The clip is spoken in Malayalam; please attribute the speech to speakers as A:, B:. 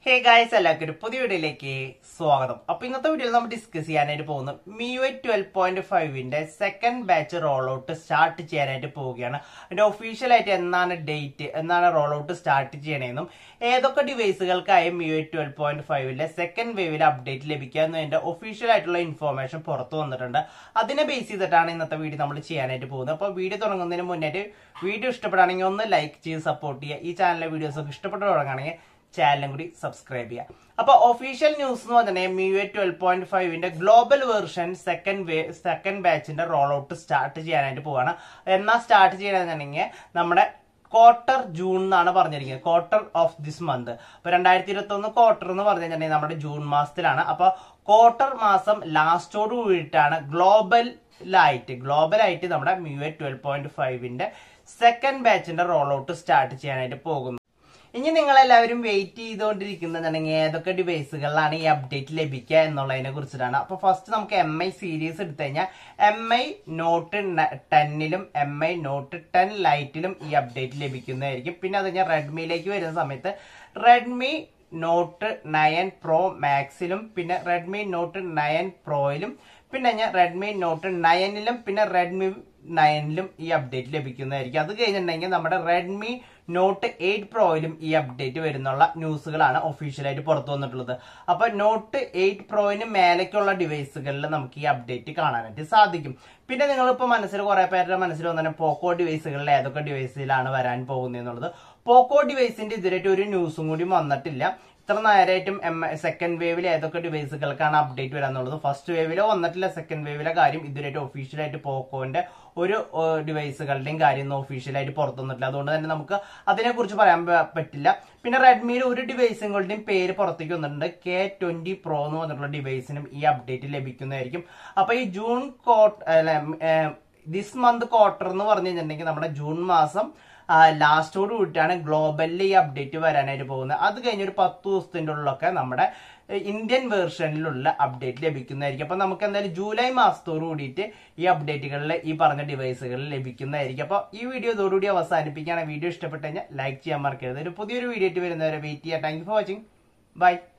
A: ഹേ ഗൈസ്, എല്ലാവർക്കും പുതിയ വീഡിയോയിലേക്ക് സ്വാഗതം. അപ്പൊ ഇന്നത്തെ വീഡിയോയിൽ നമ്മൾ ഡിസ്കസ് ചെയ്യാനായിട്ട് പോകുന്നത് MIUI 12.5ന്റെ second batch roll out start ചെയ്യാനായിട്ട് പോവുകയാണ്. അതിന്റെ ഒഫീഷ്യൽ ആയിട്ട് എന്നാണ് ഡേറ്റ്, എന്നാണ് റോൾ ഔട്ട് സ്റ്റാർട്ട് ചെയ്യണമെന്നും ഏതൊക്കെ ഡിവൈസുകൾക്കായി MIUI 12.5ന്റെ സെക്കൻഡ് വേവിൽ അപ്ഡേറ്റ് ലഭിക്കുക എന്നതിന്റെ ഒഫീഷ്യൽ ആയിട്ടുള്ള ഇൻഫോർമേഷൻ പുറത്തു വന്നിട്ടുണ്ട്. അതിനെ ബേസ് ചെയ്തിട്ടാണ് ഇന്നത്തെ വീഡിയോ നമ്മൾ ചെയ്യാനായിട്ട് പോകുന്നത്. അപ്പോൾ വീഡിയോ തുടങ്ങുന്നതിന് മുന്നേറ്റ് വീഡിയോ ഇഷ്ടപ്പെടുകയാണെങ്കിൽ ഒന്ന് ലൈക്ക് ചെയ്ത് സപ്പോർട്ട് ചെയ്യുക. ഈ ചാനലിലെ വീഡിയോസ് ഒക്കെ ഇഷ്ടപ്പെട്ടു തുടങ്ങുകയാണെങ്കിൽ ചാനലും കൂടി സബ്സ്ക്രൈബ് ചെയ്യുക. അപ്പൊ ഒഫീഷ്യൽ ന്യൂസ് എന്ന് പറഞ്ഞാൽ MIUI 12.5ന്റെ ഗ്ലോബൽ വേർഷൻ സെക്കൻഡ് ബാച്ചിന്റെ റോൾ ഔട്ട് സ്റ്റാർട്ട് ചെയ്യാനായിട്ട് പോവാണ്. എന്നാ സ്റ്റാർട്ട് ചെയ്യാന്നുണ്ടെങ്കിൽ നമ്മുടെ ക്വാർട്ടർ ജൂൺ എന്നാണ് പറഞ്ഞിരിക്കുന്നത്, ക്വാർട്ടർ ഓഫ് ദിസ് മന്ത്. അപ്പൊ 2021 ക്വാർട്ടർ എന്ന് പറഞ്ഞു കഴിഞ്ഞിട്ടുണ്ടെങ്കിൽ നമ്മുടെ ജൂൺ മാസത്തിലാണ്. അപ്പൊ ക്വാർട്ടർ മാസം ലാസ്റ്റോട് കൂടിയിട്ടാണ് ഗ്ലോബലായിട്ട് നമ്മുടെ MIUI 12.5ന്റെ സെക്കൻഡ് ബാച്ചിന്റെ റോൾ ഔട്ട് സ്റ്റാർട്ട് ചെയ്യാനായിട്ട് പോകുന്നത്. ഇനി നിങ്ങളെല്ലാവരും വെയിറ്റ് ചെയ്തുകൊണ്ടിരിക്കുന്നതാണെങ്കിൽ ഏതൊക്കെ ഡിവൈസുകളിലാണ് ഈ അപ്ഡേറ്റ് ലഭിക്കുക എന്നുള്ളതിനെ കുറിച്ചിട്ടാണ്. അപ്പൊ ഫസ്റ്റ് നമുക്ക് MI സീരീസ് എടുത്തു കഴിഞ്ഞാൽ MI Note 10ലും MI Note 10 ലൈറ്റിലും ഈ അപ്ഡേറ്റ് ലഭിക്കുന്നതായിരിക്കും. പിന്നെ അത് കഴിഞ്ഞാൽ റെഡ്മിയിലേക്ക് വരുന്ന സമയത്ത് Redmi Note 9 Pro Maxലും പിന്നെ Redmi Note 9 Proയിലും പിന്നെ ഞാൻ Redmi Note 9ലും പിന്നെ Redmi 9ലും ഈ അപ്ഡേറ്റ് ലഭിക്കുന്നതായിരിക്കും. അത് കഴിഞ്ഞിട്ടുണ്ടെങ്കിൽ നമ്മുടെ Redmi Note 8 Proയിലും ഈ അപ്ഡേറ്റ് വരുന്നുള്ള ന്യൂസുകളാണ് ഒഫീഷ്യലായിട്ട് പുറത്തു വന്നിട്ടുള്ളത്. അപ്പൊ Note 8 Proയിന് മേലേക്കുള്ള ഡിവൈസുകളിൽ നമുക്ക് ഈ അപ്ഡേറ്റ് കാണാനായിട്ട് സാധിക്കും. പിന്നെ നിങ്ങളിപ്പോ കുറെ പേരുടെ മനസ്സിൽ വന്നെ പോക്കോ ഡിവൈസുകളിൽ ഏതൊക്കെ ഡിവൈസിലാണ് വരാൻ പോകുന്നത് എന്നുള്ളത്. പോക്കോ ഡിവൈസിന്റെ ഇതുവരെയായിട്ട് ഒരു ന്യൂസും കൂടി വന്നിട്ടില്ല. ഇത്ര നേരമായിട്ടും സെക്കൻഡ് വേവിൽ ഏതൊക്കെ ഡിവൈസുകൾക്കാണ് അപ്ഡേറ്റ് വരാന്നുള്ളത്. ഫസ്റ്റ് വേവിലോ വന്നിട്ടില്ല, സെക്കൻഡ് വേവിലെ കാര്യം ഇതുവരെയായിട്ട് ഒഫീഷ്യലായിട്ട് പോക്കോന്റെ ഒരു ഡിവൈസുകളുടെയും കാര്യം ഒന്നും ഒഫീഷ്യലായിട്ട് പുറത്തു വന്നിട്ടില്ല. അതുകൊണ്ട് തന്നെ നമുക്ക് അതിനെക്കുറിച്ച് പറയാൻ പറ്റില്ല. പിന്നെ റെഡ്മിയുടെ ഒരു ഡിവൈസുകളുടെയും പേര് പുറത്തേക്ക് വന്നിട്ടുണ്ട്. K20 Pro എന്ന് പറഞ്ഞിട്ടുള്ള ഡിവൈസിനും ഈ അപ്ഡേറ്റ് ലഭിക്കുന്നതായിരിക്കും. അപ്പൊ ഈ ദിസ് മന്ത് ക്വാർട്ടർ എന്ന് പറഞ്ഞു കഴിഞ്ഞിട്ടുണ്ടെങ്കിൽ നമ്മുടെ ജൂൺ മാസം ലാസ്റ്റോട് കൂടിയിട്ടാണ് ഗ്ലോബലിൽ ഈ അപ്ഡേറ്റ് വരാനായിട്ട് പോകുന്നത്. അത് കഴിഞ്ഞ ഒരു 10 ദിവസത്തിന്റെ ഉള്ളിലൊക്കെ നമ്മുടെ ഇന്ത്യൻ വേർഷനിലുള്ള അപ്ഡേറ്റ് ലഭിക്കുന്നതായിരിക്കും. അപ്പൊ നമുക്ക് എന്തായാലും ജൂലൈ മാസത്തോട് കൂടിയിട്ട് ഈ അപ്ഡേറ്റുകളിൽ ഈ പറഞ്ഞ ഡിവൈസുകളിൽ ലഭിക്കുന്നതായിരിക്കും. അപ്പൊ ഈ വീഡിയോ ഇതോടുകൂടി അവസാനിപ്പിക്കുകയാണ്. വീഡിയോ ഇഷ്ടപ്പെട്ടു കഴിഞ്ഞാൽ ലൈക്ക് ചെയ്യാൻ മറക്കരുത്. ഒരു പുതിയൊരു വീഡിയോ ആയിട്ട് വരുന്നവരെ വെയിറ്റ് ചെയ്യാം. Thank you for watching. By.